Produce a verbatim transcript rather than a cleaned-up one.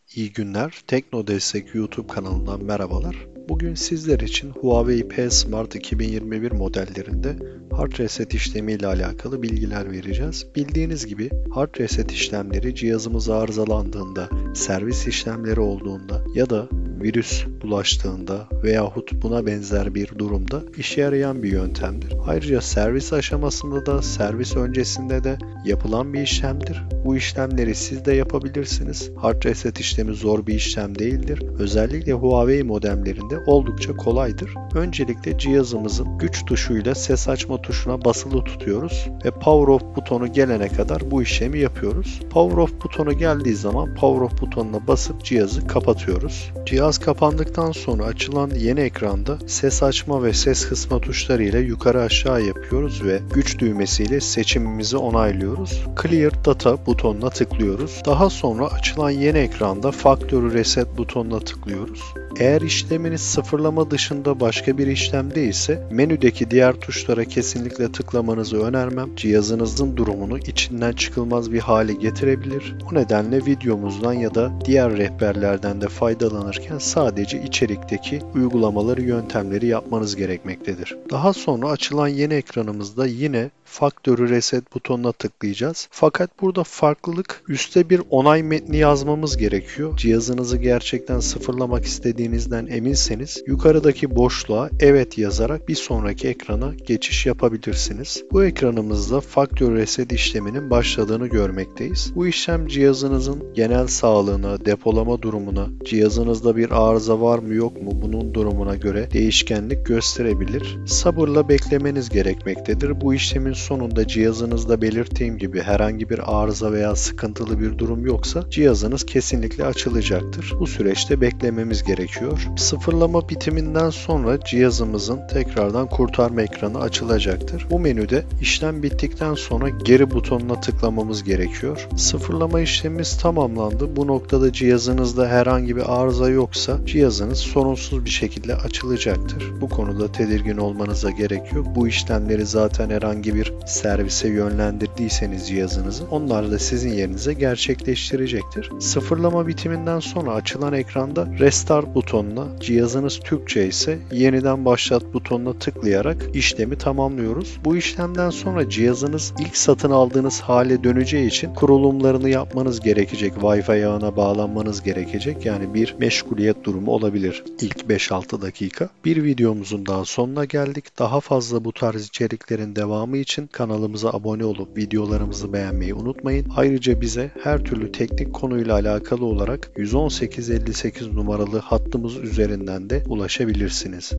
İyi günler. Tekno Destek YouTube kanalından merhabalar. Bugün sizler için Huawei P Smart iki bin yirmi bir modellerinde Hard Reset işlemi ile alakalı bilgiler vereceğiz. Bildiğiniz gibi Hard Reset işlemleri cihazımız arızalandığında, servis işlemleri olduğunda ya da virüs bulaştığında veyahut buna benzer bir durumda işe yarayan bir yöntemdir. Ayrıca servis aşamasında da servis öncesinde de yapılan bir işlemdir. Bu işlemleri siz de yapabilirsiniz. Hard Reset işlemi zor bir işlem değildir. Özellikle Huawei modemlerinde oldukça kolaydır. Öncelikle cihazımızın güç tuşuyla ses açma tuşuna basılı tutuyoruz ve Power Off butonu gelene kadar bu işlemi yapıyoruz. Power Off butonu geldiği zaman Power Off butonuna basıp cihazı kapatıyoruz. Cihaz kapandıktan sonra açılan yeni ekranda ses açma ve ses kısma tuşları ile yukarı aşağı yapıyoruz ve güç düğmesiyle seçimimizi onaylıyoruz. Clear Data butonuna tıklıyoruz. Daha sonra açılan yeni ekranda Factory Reset butonuna tıklıyoruz. Eğer işleminiz sıfırlama dışında başka bir işlem değilse menüdeki diğer tuşlara kesinlikle tıklamanızı önermem. Cihazınızın durumunu içinden çıkılmaz bir hale getirebilir. O nedenle videomuzdan ya da diğer rehberlerden de faydalanırken sadece içerikteki uygulamaları, yöntemleri yapmanız gerekmektedir. Daha sonra açılan yeni ekranımızda yine Factory Reset butonuna tıklayacağız. Fakat burada farklılık, üstte bir onay metni yazmamız gerekiyor. Cihazınızı gerçekten sıfırlamak istediğinizden eminseniz yukarıdaki boşluğa evet yazarak bir sonraki ekrana geçiş yapabilirsiniz. Bu ekranımızda Factory Reset işleminin başladığını görmekteyiz. Bu işlem cihazınızın genel sağlığına, depolama durumuna, cihazınızda bir arıza var mı yok mu bunun durumuna göre değişkenlik gösterebilir. Sabırla beklemeniz gerekmektedir. Bu işlemin sonunda cihazınızda belirttiğim gibi herhangi bir arıza veya sıkıntılı bir durum yoksa cihazınız kesinlikle açılacaktır. Bu süreçte beklememiz gerekiyor. Sıfırlama bitiminden sonra cihazımızın tekrardan kurtarma ekranı açılacaktır. Bu menüde işlem bittikten sonra geri butonuna tıklamamız gerekiyor. Sıfırlama işlemimiz tamamlandı. Bu noktada cihazınızda herhangi bir arıza yoksa cihazınız sorunsuz bir şekilde açılacaktır. Bu konuda tedirgin olmanıza gerek yok. Bu işlemleri zaten herhangi bir servise yönlendirdiyseniz cihazınızı onlar da sizin yerinize gerçekleştirecektir. Sıfırlama bitiminden sonra açılan ekranda Restart butonuna, cihazınız Türkçe ise yeniden başlat butonuna tıklayarak işlemi tamamlıyoruz. Bu işlemden sonra cihazınız ilk satın aldığınız hale döneceği için kurulumlarını yapmanız gerekecek. Wi-Fi ağına bağlanmanız gerekecek. Yani bir meşguliyet durumu olabilir ilk beş altı dakika. Bir videomuzun daha sonuna geldik. Daha fazla bu tarz içeriklerin devamı için kanalımıza abone olup videolarımızı beğenmeyi unutmayın. Ayrıca bize her türlü teknik konuyla alakalı olarak yüz on sekiz elli sekiz numaralı hattımız üzerinden de ulaşabilirsiniz.